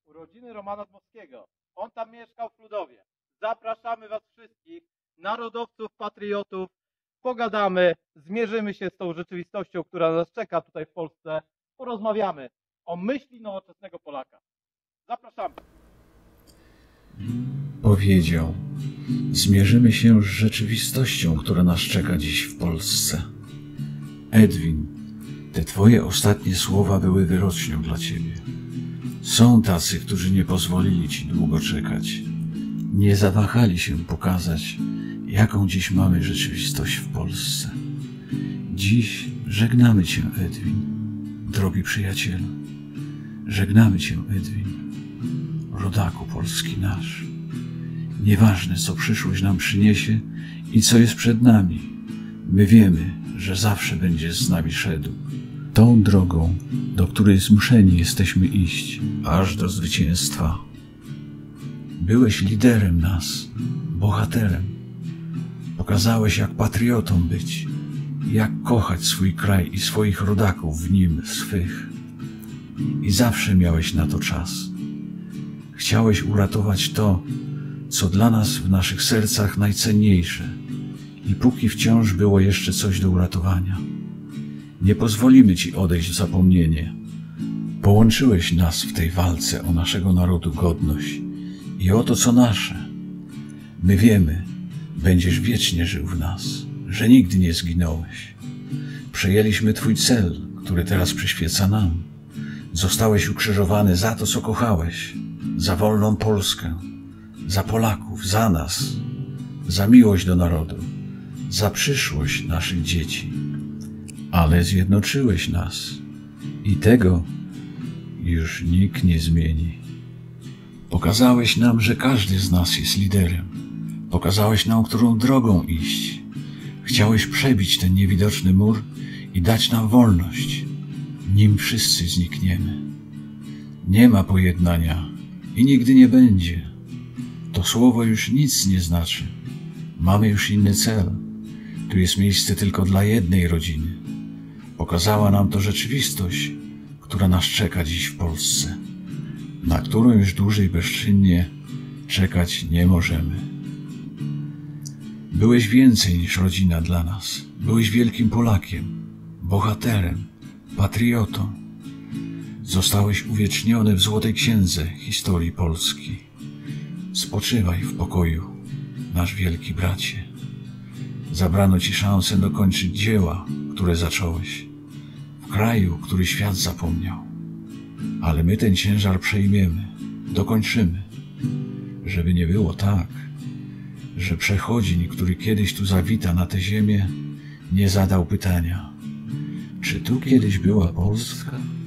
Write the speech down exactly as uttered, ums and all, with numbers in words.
urodziny Romana Dmowskiego. On tam mieszkał w Ludowie. Zapraszamy Was wszystkich, narodowców, patriotów. Pogadamy, zmierzymy się z tą rzeczywistością, która nas czeka tutaj w Polsce. Porozmawiamy o myśli nowoczesnego Polaka. Zapraszamy. Powiedział: zmierzymy się z rzeczywistością, która nas czeka dziś w Polsce. Edwin, te twoje ostatnie słowa były wyrocznią dla ciebie. Są tacy, którzy nie pozwolili ci długo czekać. Nie zawahali się pokazać, jaką dziś mamy rzeczywistość w Polsce. Dziś żegnamy cię, Edwin, drogi przyjacielu. Żegnamy cię, Edwin, rodaku polski nasz. Nieważne, co przyszłość nam przyniesie i co jest przed nami, my wiemy, że zawsze będziesz z nami szedł. Tą drogą, do której zmuszeni jesteśmy iść, aż do zwycięstwa. Byłeś liderem nas, bohaterem. Pokazałeś, jak patriotą być, jak kochać swój kraj i swoich rodaków w nim swych. I zawsze miałeś na to czas. Chciałeś uratować to, co dla nas w naszych sercach najcenniejsze. I póki wciąż było jeszcze coś do uratowania, nie pozwolimy ci odejść w zapomnienie. Połączyłeś nas w tej walce o naszego narodu godność i o to, co nasze. My wiemy, będziesz wiecznie żył w nas, że nigdy nie zginąłeś. Przejęliśmy twój cel, który teraz przyświeca nam. Zostałeś ukrzyżowany za to, co kochałeś, za wolną Polskę, za Polaków, za nas, za miłość do narodu, za przyszłość naszych dzieci. Ale zjednoczyłeś nas i tego już nikt nie zmieni. Pokazałeś nam, że każdy z nas jest liderem. Pokazałeś nam, którą drogą iść. Chciałeś przebić ten niewidoczny mur i dać nam wolność, nim wszyscy znikniemy. Nie ma pojednania i nigdy nie będzie. To słowo już nic nie znaczy. Mamy już inny cel. Tu jest miejsce tylko dla jednej rodziny. Pokazała nam to rzeczywistość, która nas czeka dziś w Polsce, na którą już dłużej bezczynnie czekać nie możemy. Byłeś więcej niż rodzina dla nas. Byłeś wielkim Polakiem, bohaterem, patriotą. Zostałeś uwieczniony w Złotej Księdze historii Polski. Spoczywaj w pokoju, nasz wielki bracie. Zabrano ci szansę dokończyć dzieła, które zacząłeś, w kraju, który świat zapomniał. Ale my ten ciężar przejmiemy, dokończymy, żeby nie było tak, że przechodzień, który kiedyś tu zawita na tę ziemię, nie zadał pytania: czy tu kiedyś była Polska?